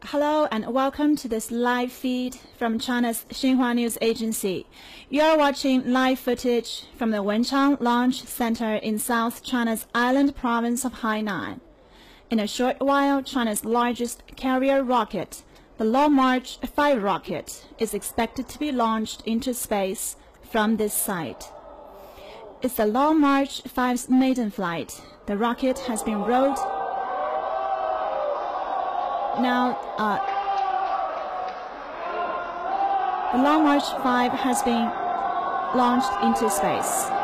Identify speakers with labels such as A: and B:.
A: Hello and welcome to this live feed from China's Xinhua News Agency. You are watching live footage from the Wenchang Launch Center in South China's island province of Hainan. In a short while, China's largest carrier rocket, the Long March 5 rocket, is expected to be launched into space from this site. It's the Long March 5's maiden flight. The rocket has been rolled. Now, the Long March 5 has been launched into space.